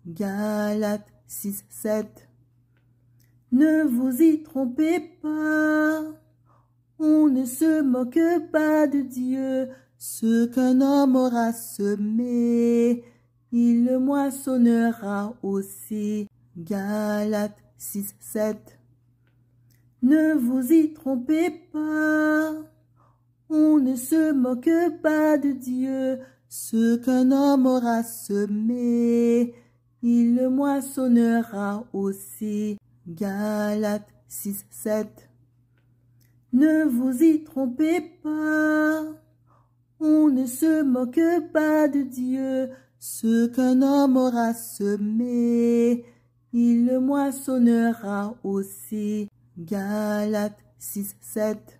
Galates 6, 7. Ne vous y trompez pas, on ne se moque pas de Dieu. Ce qu'un homme aura semé, il le moissonnera aussi. Galates 6, 7. Ne vous y trompez pas, on ne se moque pas de Dieu. Ce qu'un homme aura semé, il le moissonnera aussi. Galates 6, 7. Ne vous y trompez pas, on ne se moque pas de Dieu. Ce qu'un homme aura semé, il le moissonnera aussi. Galates 6, 7.